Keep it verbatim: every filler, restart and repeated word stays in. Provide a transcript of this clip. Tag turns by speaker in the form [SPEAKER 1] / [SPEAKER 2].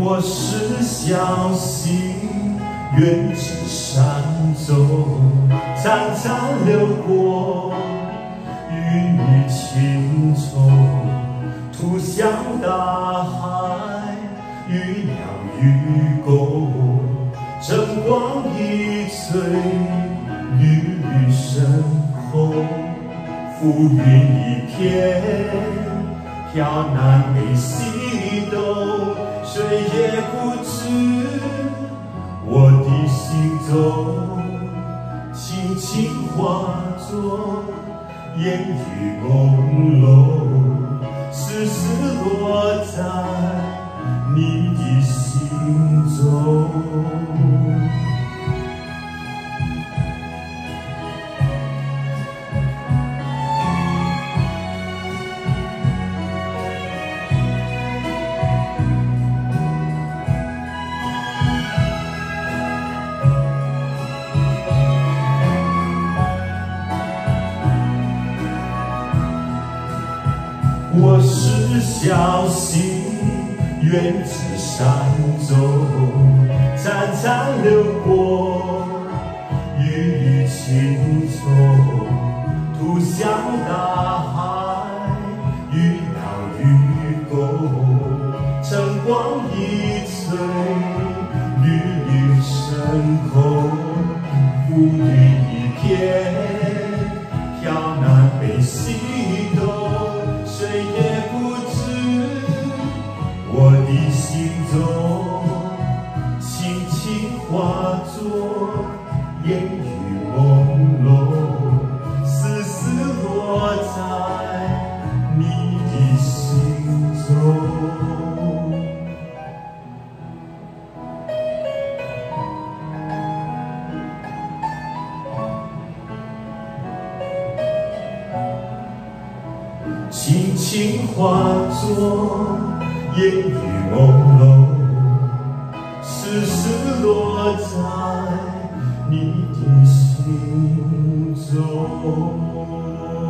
[SPEAKER 1] 我是小溪，远至山中，潺潺流过，与你情衷，吐向大海，与鸟与狗，晨光一翠，缕缕深红，浮云一片，飘南北西东，谁也不知我的心中，轻轻化作烟雨朦胧，丝丝落在你的心中。我是小溪，远至山中，潺潺流过，与你情衷，吐向大海，与鸟与狗，晨光一翠，缕缕深空，浮云一片，飘南北西东，谁也不知我的心中，轻轻化作烟雨朦胧，丝丝落在你的心中。轻轻化作烟雨朦胧，丝丝落在你的心中。